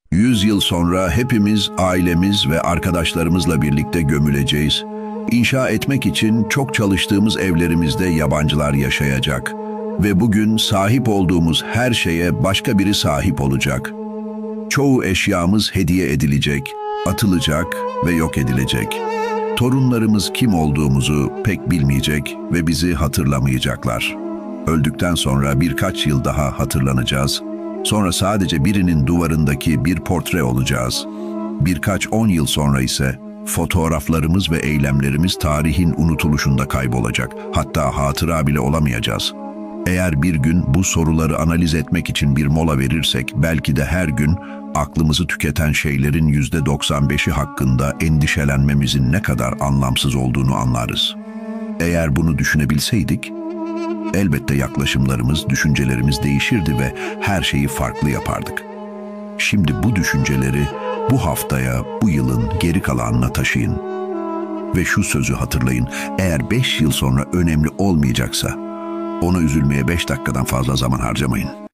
100 yıl sonra hepimiz ailemiz ve arkadaşlarımızla birlikte gömüleceğiz. İnşa etmek için çok çalıştığımız evlerimizde yabancılar yaşayacak. Ve bugün sahip olduğumuz her şeye başka biri sahip olacak. Çoğu eşyamız hediye edilecek, atılacak ve yok edilecek. Torunlarımız kim olduğumuzu pek bilmeyecek ve bizi hatırlamayacaklar. Öldükten sonra birkaç yıl daha hatırlanacağız. Sonra sadece birinin duvarındaki bir portre olacağız. Birkaç 10 yıl sonra ise fotoğraflarımız ve eylemlerimiz tarihin unutuluşunda kaybolacak. Hatta hatıra bile olamayacağız. Eğer bir gün bu soruları analiz etmek için bir mola verirsek, belki de her gün aklımızı tüketen şeylerin %95'i hakkında endişelenmemizin ne kadar anlamsız olduğunu anlarız. Eğer bunu düşünebilseydik, elbette yaklaşımlarımız, düşüncelerimiz değişirdi ve her şeyi farklı yapardık. Şimdi bu düşünceleri bu haftaya, bu yılın geri kalanına taşıyın. Ve şu sözü hatırlayın, eğer 5 yıl sonra önemli olmayacaksa, ona üzülmeye 5 dakikadan fazla zaman harcamayın.